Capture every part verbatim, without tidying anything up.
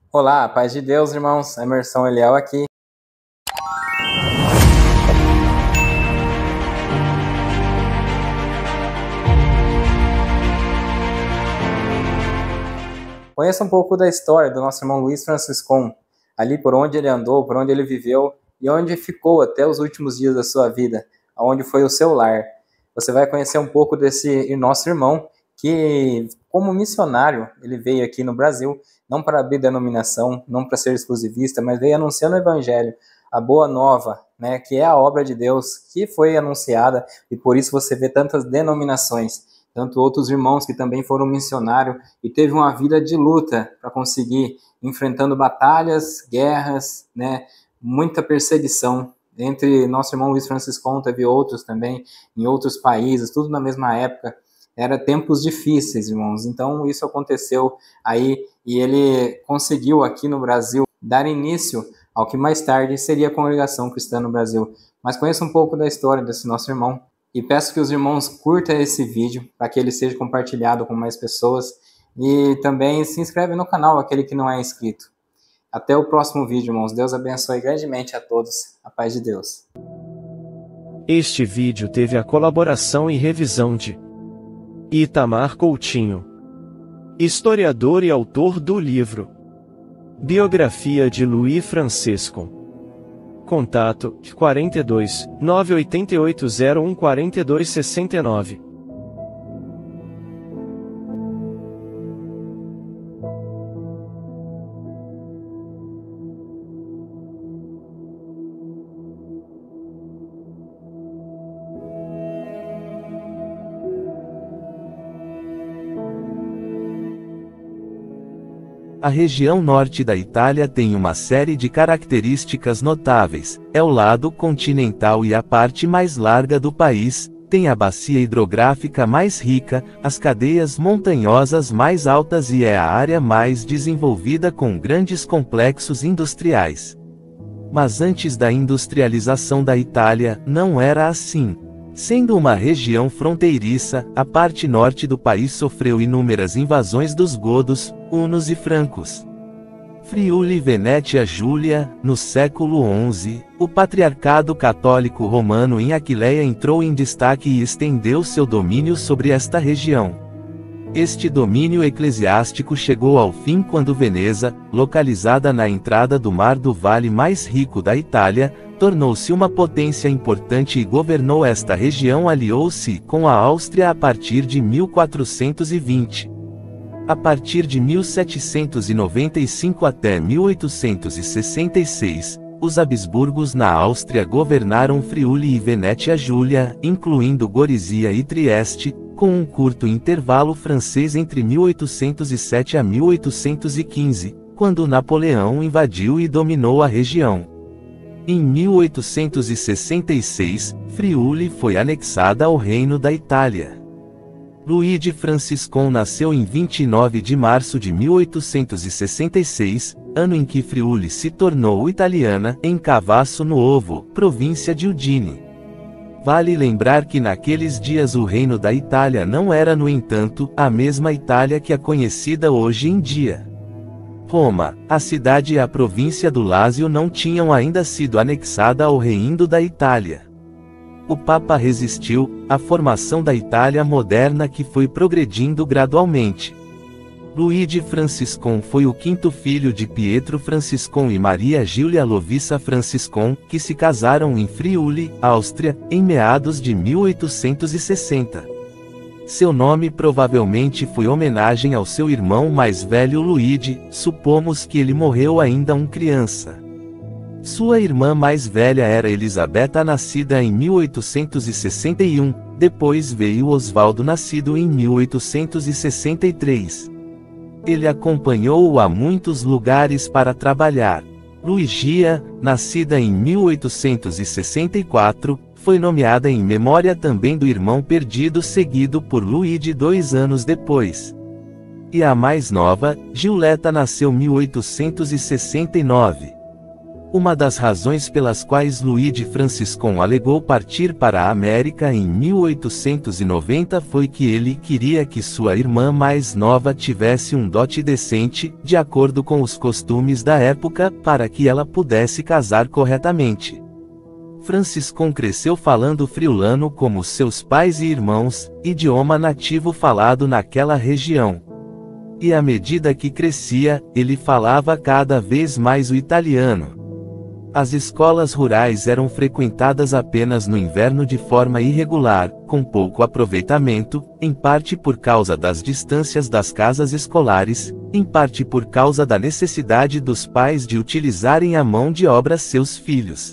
Olá, paz de Deus, irmãos. Emerson Eliel aqui. Conheça um pouco da história do nosso irmão Luiz Franciscon, ali por onde ele andou, por onde ele viveu e onde ficou até os últimos dias da sua vida, aonde foi o seu lar. Você vai conhecer um pouco desse nosso irmão que, como missionário, ele veio aqui no Brasil, não para abrir denominação, não para ser exclusivista, mas veio anunciando o evangelho, a boa nova, né, que é a obra de Deus, que foi anunciada, e por isso você vê tantas denominações, tanto outros irmãos que também foram missionários, e teve uma vida de luta para conseguir, enfrentando batalhas, guerras, né, muita perseguição. Entre nosso irmão Luiz Franciscon, teve outros também, em outros países, tudo na mesma época. Era tempos difíceis, irmãos. Então, isso aconteceu aí e ele conseguiu aqui no Brasil dar início ao que mais tarde seria a Congregação Cristã no Brasil. Mas conheça um pouco da história desse nosso irmão e peço que os irmãos curtam esse vídeo para que ele seja compartilhado com mais pessoas e também se inscreve no canal, aquele que não é inscrito. Até o próximo vídeo, irmãos. Deus abençoe grandemente a todos. A paz de Deus. Este vídeo teve a colaboração e revisão de Itamar Coutinho, historiador e autor do livro Biografia de Luiz Franciscon. Contato quarenta e dois, nove oito oito zero um quatro dois seis nove. A região norte da Itália tem uma série de características notáveis. É o lado continental e a parte mais larga do país, tem a bacia hidrográfica mais rica, as cadeias montanhosas mais altas e é a área mais desenvolvida com grandes complexos industriais. Mas antes da industrialização da Itália, não era assim. Sendo uma região fronteiriça, a parte norte do país sofreu inúmeras invasões dos godos, hunos e francos. Friuli Venetia Júlia, no século onze, o patriarcado católico romano em Aquileia entrou em destaque e estendeu seu domínio sobre esta região. Este domínio eclesiástico chegou ao fim quando Veneza, localizada na entrada do mar do vale mais rico da Itália, tornou-se uma potência importante e governou esta região. Aliou-se com a Áustria a partir de mil quatrocentos e vinte. A partir de mil setecentos e noventa e cinco até mil oitocentos e sessenta e seis, os Habsburgos na Áustria governaram Friuli e Venetia Júlia, incluindo Gorizia e Trieste, com um curto intervalo francês entre mil oitocentos e sete a mil oitocentos e quinze, quando Napoleão invadiu e dominou a região. Em mil oitocentos e sessenta e seis, Friuli foi anexada ao Reino da Itália. Luigi Franciscon nasceu em vinte e nove de março de mil oitocentos e sessenta e seis, ano em que Friuli se tornou italiana, em Cavasso Nuovo, província de Udine. Vale lembrar que naqueles dias o Reino da Itália não era, no entanto, a mesma Itália que a conhecida hoje em dia. Roma, a cidade e a província do Lácio não tinham ainda sido anexada ao Reino da Itália. O Papa resistiu à formação da Itália moderna, que foi progredindo gradualmente. Luigi Franciscon foi o quinto filho de Pietro Franciscon e Maria Giulia Lovisa Franciscon, que se casaram em Friuli, Áustria, em meados de mil oitocentos e sessenta. Seu nome provavelmente foi homenagem ao seu irmão mais velho Luigi, supomos que ele morreu ainda um criança. Sua irmã mais velha era Elisabetta, nascida em mil oitocentos e sessenta e um, depois veio Osvaldo, nascido em mil oitocentos e sessenta e três. Ele acompanhou-o a muitos lugares para trabalhar. Luigia, nascida em mil oitocentos e sessenta e quatro, foi nomeada em memória também do irmão perdido, seguido por Luigi dois anos depois. E a mais nova, Giulietta, nasceu em mil oitocentos e sessenta e nove. Uma das razões pelas quais Luigi Franciscon alegou partir para a América em mil oitocentos e noventa foi que ele queria que sua irmã mais nova tivesse um dote decente, de acordo com os costumes da época, para que ela pudesse casar corretamente. Franciscon cresceu falando friulano como seus pais e irmãos, idioma nativo falado naquela região. E à medida que crescia, ele falava cada vez mais o italiano. As escolas rurais eram frequentadas apenas no inverno de forma irregular, com pouco aproveitamento, em parte por causa das distâncias das casas escolares, em parte por causa da necessidade dos pais de utilizarem a mão de obra seus filhos.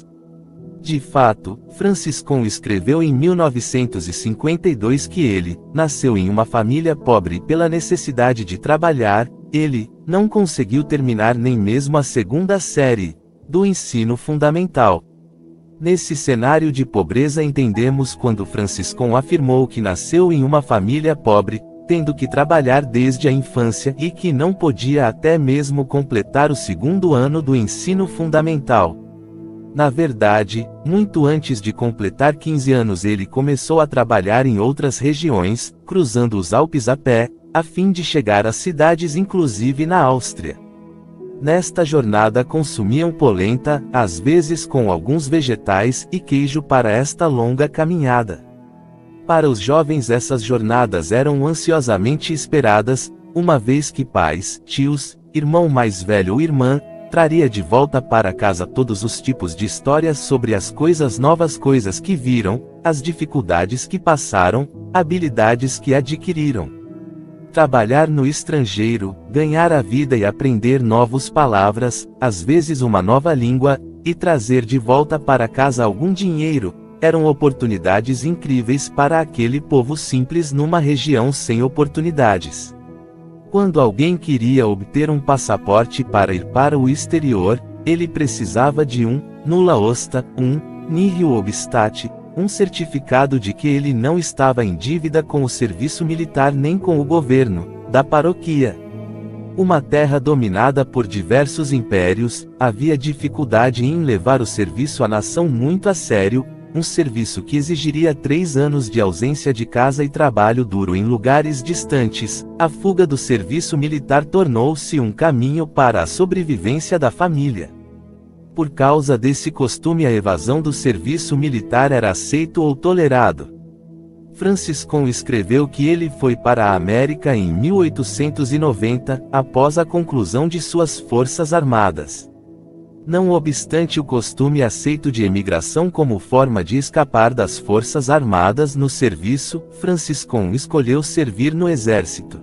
De fato, Franciscon escreveu em mil novecentos e cinquenta e dois que ele nasceu em uma família pobre e pela necessidade de trabalhar, ele não conseguiu terminar nem mesmo a segunda série do ensino fundamental. Nesse cenário de pobreza entendemos quando Franciscon afirmou que nasceu em uma família pobre, tendo que trabalhar desde a infância e que não podia até mesmo completar o segundo ano do ensino fundamental. Na verdade, muito antes de completar quinze anos ele começou a trabalhar em outras regiões, cruzando os Alpes a pé, a fim de chegar a cidades inclusive na Áustria. Nesta jornada consumiam polenta, às vezes com alguns vegetais e queijo para esta longa caminhada. Para os jovens essas jornadas eram ansiosamente esperadas, uma vez que pais, tios, irmão mais velho ou irmã, traria de volta para casa todos os tipos de histórias sobre as coisas novas coisas que viram, as dificuldades que passaram, habilidades que adquiriram. Trabalhar no estrangeiro, ganhar a vida e aprender novas palavras, às vezes uma nova língua, e trazer de volta para casa algum dinheiro, eram oportunidades incríveis para aquele povo simples numa região sem oportunidades. Quando alguém queria obter um passaporte para ir para o exterior, ele precisava de um nulla osta, um nihil obstat, um certificado de que ele não estava em dívida com o serviço militar nem com o governo da paroquia. Uma terra dominada por diversos impérios, havia dificuldade em levar o serviço à nação muito a sério, um serviço que exigiria três anos de ausência de casa e trabalho duro em lugares distantes. A fuga do serviço militar tornou-se um caminho para a sobrevivência da família. Por causa desse costume a evasão do serviço militar era aceito ou tolerado. Franciscon escreveu que ele foi para a América em mil oitocentos e noventa, após a conclusão de suas forças armadas. Não obstante o costume aceito de emigração como forma de escapar das forças armadas no serviço, Franciscon escolheu servir no exército.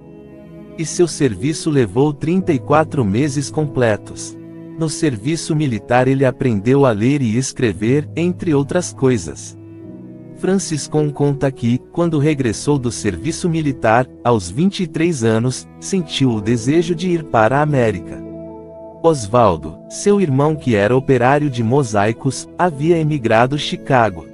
E seu serviço levou trinta e quatro meses completos. No serviço militar ele aprendeu a ler e escrever, entre outras coisas. Franciscon conta que, quando regressou do serviço militar, aos vinte e três anos, sentiu o desejo de ir para a América. Osvaldo, seu irmão que era operário de mosaicos, havia emigrado a Chicago.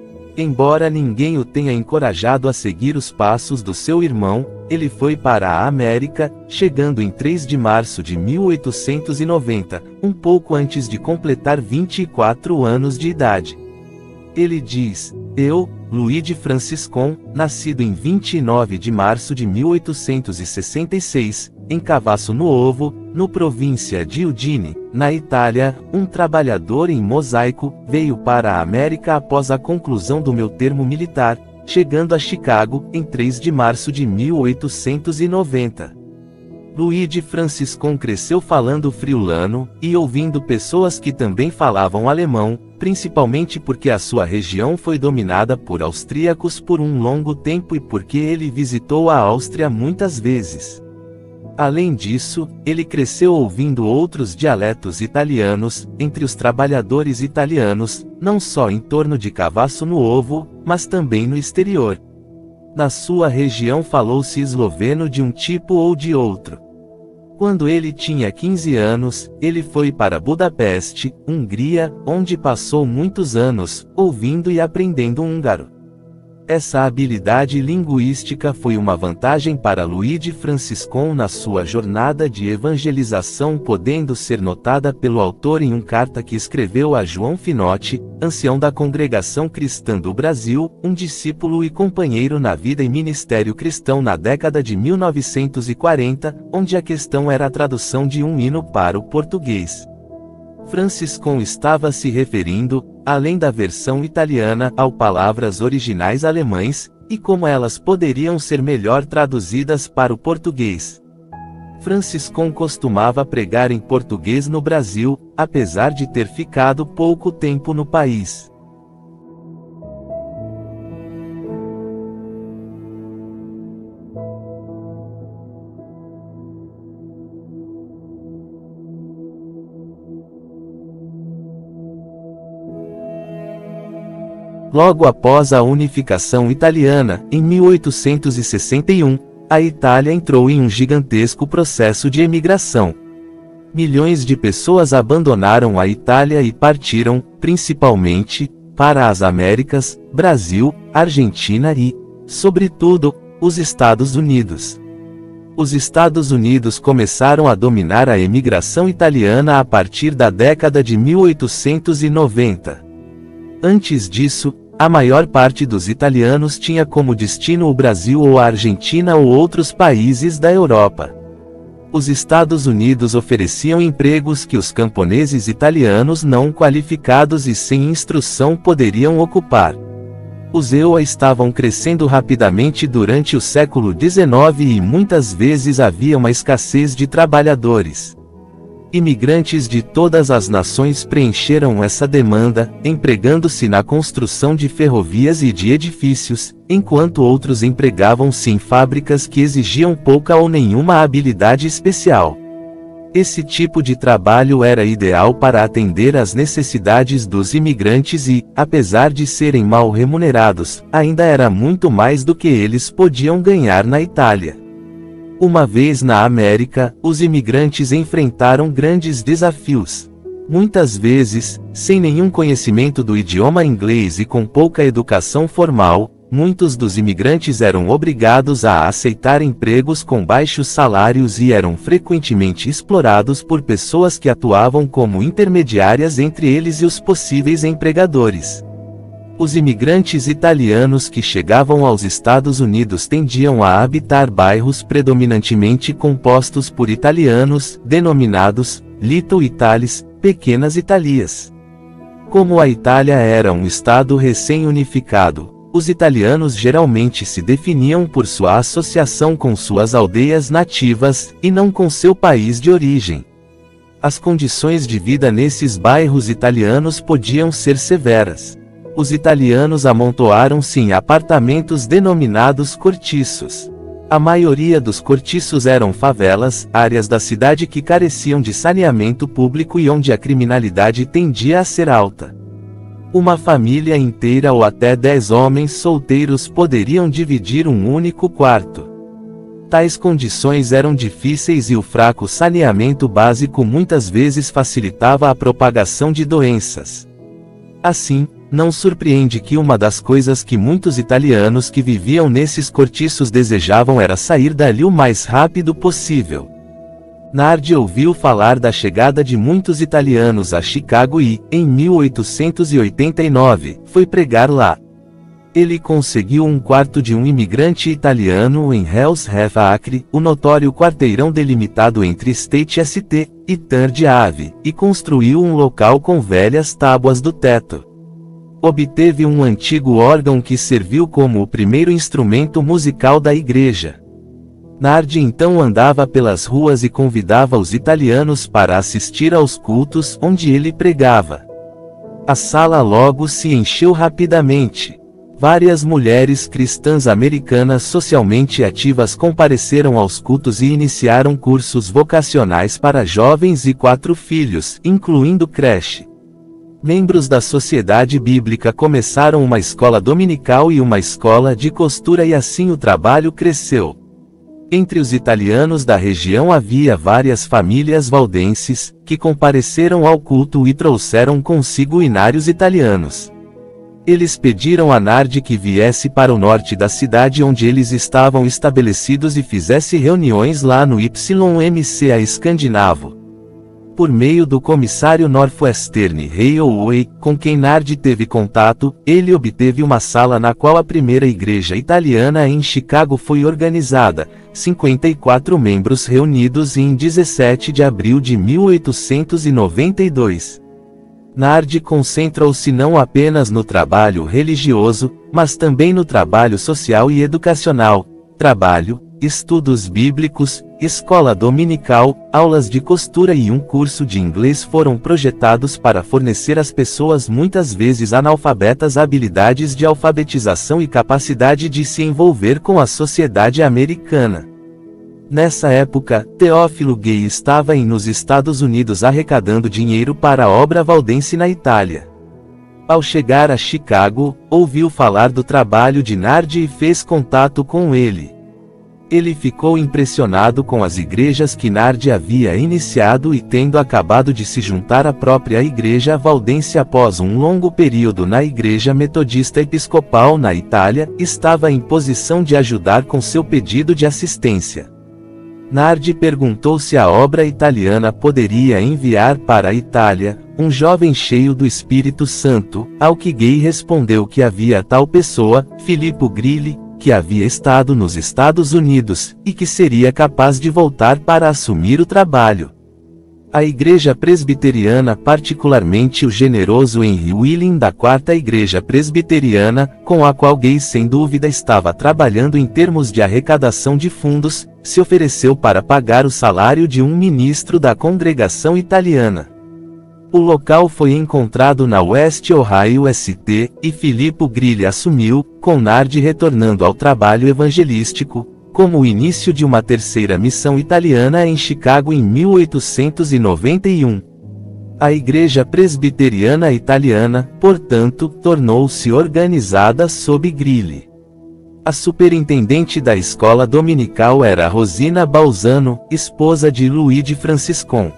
Embora ninguém o tenha encorajado a seguir os passos do seu irmão, ele foi para a América, chegando em três de março de mil oitocentos e noventa, um pouco antes de completar vinte e quatro anos de idade. Ele diz: eu, Luigi Franciscon, nascido em vinte e nove de março de mil oitocentos e sessenta e seis, em Cavasso Nuovo, no província de Udine, na Itália, um trabalhador em mosaico, veio para a América após a conclusão do meu termo militar, chegando a Chicago, em três de março de mil oitocentos e noventa. Luigi Franciscon cresceu falando friulano, e ouvindo pessoas que também falavam alemão, principalmente porque a sua região foi dominada por austríacos por um longo tempo e porque ele visitou a Áustria muitas vezes. Além disso, ele cresceu ouvindo outros dialetos italianos, entre os trabalhadores italianos, não só em torno de Cavasso Nuovo, mas também no exterior. Na sua região falou-se esloveno de um tipo ou de outro. Quando ele tinha quinze anos, ele foi para Budapeste, Hungria, onde passou muitos anos, ouvindo e aprendendo húngaro. Essa habilidade linguística foi uma vantagem para Luigi Franciscon na sua jornada de evangelização, podendo ser notada pelo autor em uma carta que escreveu a João Finotti, ancião da Congregação Cristã do Brasil, um discípulo e companheiro na vida e ministério cristão na década de mil novecentos e quarenta, onde a questão era a tradução de um hino para o português. Franciscon estava se referindo, além da versão italiana, ao palavras originais alemães, e como elas poderiam ser melhor traduzidas para o português. Franciscon costumava pregar em português no Brasil, apesar de ter ficado pouco tempo no país. Logo após a unificação italiana, em mil oitocentos e sessenta e um, a Itália entrou em um gigantesco processo de emigração. Milhões de pessoas abandonaram a Itália e partiram, principalmente, para as Américas, Brasil, Argentina e, sobretudo, os Estados Unidos. Os Estados Unidos começaram a dominar a emigração italiana a partir da década de mil oitocentos e noventa. Antes disso, a maior parte dos italianos tinha como destino o Brasil ou a Argentina ou outros países da Europa. Os Estados Unidos ofereciam empregos que os camponeses italianos não qualificados e sem instrução poderiam ocupar. Os E U A estavam crescendo rapidamente durante o século dezenove e muitas vezes havia uma escassez de trabalhadores. Imigrantes de todas as nações preencheram essa demanda, empregando-se na construção de ferrovias e de edifícios, enquanto outros empregavam-se em fábricas que exigiam pouca ou nenhuma habilidade especial. Esse tipo de trabalho era ideal para atender às necessidades dos imigrantes e, apesar de serem mal remunerados, ainda era muito mais do que eles podiam ganhar na Itália. Uma vez na América, os imigrantes enfrentaram grandes desafios. Muitas vezes, sem nenhum conhecimento do idioma inglês e com pouca educação formal, muitos dos imigrantes eram obrigados a aceitar empregos com baixos salários e eram frequentemente explorados por pessoas que atuavam como intermediárias entre eles e os possíveis empregadores. Os imigrantes italianos que chegavam aos Estados Unidos tendiam a habitar bairros predominantemente compostos por italianos, denominados Little Italies, pequenas Italias. Como a Itália era um estado recém-unificado, os italianos geralmente se definiam por sua associação com suas aldeias nativas, e não com seu país de origem. As condições de vida nesses bairros italianos podiam ser severas. Os italianos amontoaram-se em apartamentos denominados cortiços. A maioria dos cortiços eram favelas, áreas da cidade que careciam de saneamento público e onde a criminalidade tendia a ser alta. Uma família inteira ou até dez homens solteiros poderiam dividir um único quarto. Tais condições eram difíceis e o fraco saneamento básico muitas vezes facilitava a propagação de doenças. Assim, não surpreende que uma das coisas que muitos italianos que viviam nesses cortiços desejavam era sair dali o mais rápido possível. Nardi ouviu falar da chegada de muitos italianos a Chicago e, em mil oitocentos e oitenta e nove, foi pregar lá. Ele conseguiu um quarto de um imigrante italiano em Hell's Heath Acre, o notório quarteirão delimitado entre State S T e Third Ave, e construiu um local com velhas tábuas do teto. Obteve um antigo órgão que serviu como o primeiro instrumento musical da igreja. Nardi então andava pelas ruas e convidava os italianos para assistir aos cultos onde ele pregava. A sala logo se encheu rapidamente. Várias mulheres cristãs americanas socialmente ativas compareceram aos cultos e iniciaram cursos vocacionais para jovens e quatro filhos, incluindo creche. Membros da Sociedade Bíblica começaram uma escola dominical e uma escola de costura e assim o trabalho cresceu. Entre os italianos da região havia várias famílias valdenses, que compareceram ao culto e trouxeram consigo inários italianos. Eles pediram a Nard que viesse para o norte da cidade onde eles estavam estabelecidos e fizesse reuniões lá no Y M C A escandinavo. Por meio do comissário Northwestern Railway, com quem Nard teve contato, ele obteve uma sala na qual a primeira igreja italiana em Chicago foi organizada, cinquenta e quatro membros reunidos em dezessete de abril de mil oitocentos e noventa e dois. Nard concentrou-se não apenas no trabalho religioso, mas também no trabalho social e educacional, trabalho, estudos bíblicos, escola dominical, aulas de costura e um curso de inglês foram projetados para fornecer às pessoas muitas vezes analfabetas habilidades de alfabetização e capacidade de se envolver com a sociedade americana. Nessa época, Teófilo Gay estava em nos Estados Unidos arrecadando dinheiro para a obra valdense na Itália. Ao chegar a Chicago, ouviu falar do trabalho de Nard e fez contato com ele. Ele ficou impressionado com as igrejas que Nard havia iniciado e, tendo acabado de se juntar à própria igreja valdense após um longo período na Igreja Metodista Episcopal na Itália, estava em posição de ajudar com seu pedido de assistência. Nard perguntou se a obra italiana poderia enviar para a Itália um jovem cheio do Espírito Santo, ao que Gay respondeu que havia tal pessoa, Filippo Grilli, que havia estado nos Estados Unidos, e que seria capaz de voltar para assumir o trabalho. A Igreja Presbiteriana, particularmente o generoso Henry Willing da Quarta Igreja Presbiteriana, com a qual Gay sem dúvida estava trabalhando em termos de arrecadação de fundos, se ofereceu para pagar o salário de um ministro da congregação italiana. O local foi encontrado na West Ohio S T, e Filippo Grilli assumiu, com Nard retornando ao trabalho evangelístico, como o início de uma terceira missão italiana em Chicago em mil oitocentos e noventa e um. A Igreja Presbiteriana Italiana, portanto, tornou-se organizada sob Grilli. A superintendente da escola dominical era Rosina Balzano, esposa de Luigi Franciscon.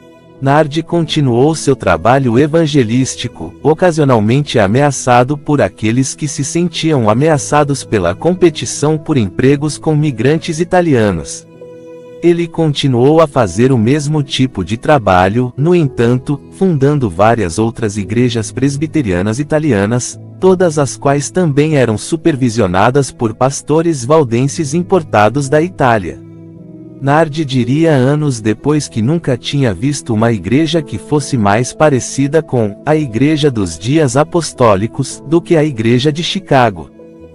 Nard continuou seu trabalho evangelístico, ocasionalmente ameaçado por aqueles que se sentiam ameaçados pela competição por empregos com migrantes italianos. Ele continuou a fazer o mesmo tipo de trabalho, no entanto, fundando várias outras igrejas presbiterianas italianas, todas as quais também eram supervisionadas por pastores valdenses importados da Itália. Nard diria anos depois que nunca tinha visto uma igreja que fosse mais parecida com a Igreja dos Dias Apostólicos do que a Igreja de Chicago.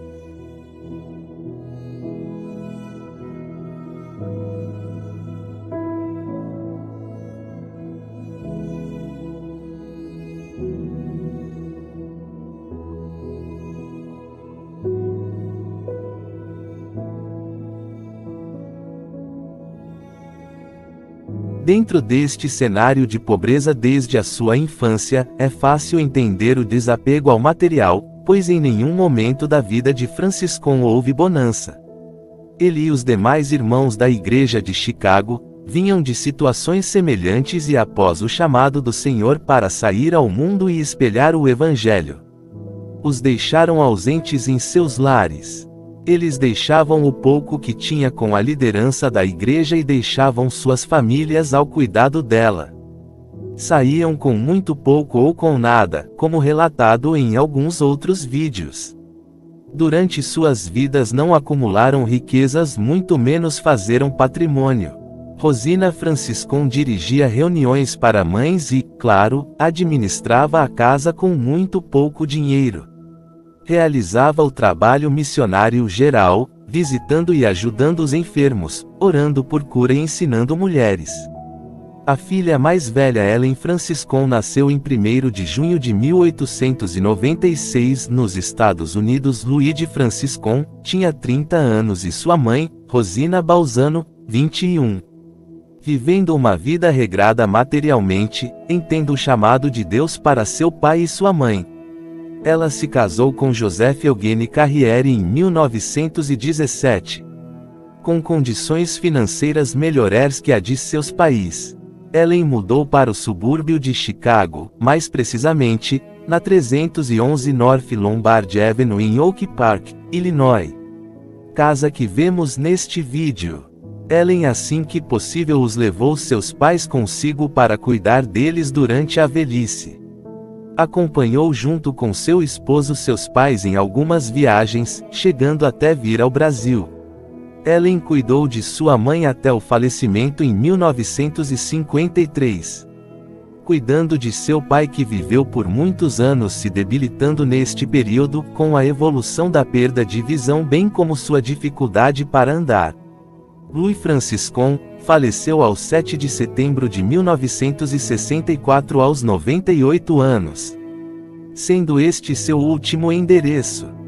Dentro deste cenário de pobreza desde a sua infância, é fácil entender o desapego ao material, pois em nenhum momento da vida de Franciscon houve bonança. Ele e os demais irmãos da Igreja de Chicago vinham de situações semelhantes e após o chamado do Senhor para sair ao mundo e espelhar o Evangelho, os deixaram ausentes em seus lares. Eles deixavam o pouco que tinha com a liderança da igreja e deixavam suas famílias ao cuidado dela. Saíam com muito pouco ou com nada, como relatado em alguns outros vídeos. Durante suas vidas não acumularam riquezas, muito menos fazeram patrimônio. Rosina Franciscon dirigia reuniões para mães e, claro, administrava a casa com muito pouco dinheiro. Realizava o trabalho missionário geral, visitando e ajudando os enfermos, orando por cura e ensinando mulheres. A filha mais velha Ellen Franciscon nasceu em primeiro de junho de mil oitocentos e noventa e seis nos Estados Unidos. Luigi Franciscon tinha trinta anos e sua mãe, Rosina Balzano, vinte e um. Vivendo uma vida regrada materialmente, entendo o chamado de Deus para seu pai e sua mãe. Ela se casou com Joseph Eugene Carriere em mil novecentos e dezessete. Com condições financeiras melhores que a de seus pais, Ellen mudou para o subúrbio de Chicago, mais precisamente, na trezentos e onze North Lombard Avenue em Oak Park, Illinois. Casa que vemos neste vídeo. Ellen, assim que possível, os levou seus pais consigo para cuidar deles durante a velhice. Acompanhou junto com seu esposo seus pais em algumas viagens, chegando até vir ao Brasil. Ellen cuidou de sua mãe até o falecimento em mil novecentos e cinquenta e três. Cuidando de seu pai, que viveu por muitos anos se debilitando neste período, com a evolução da perda de visão bem como sua dificuldade para andar. Louis Francis Kohn faleceu aos sete de setembro de mil novecentos e sessenta e quatro aos noventa e oito anos. Sendo este seu último endereço.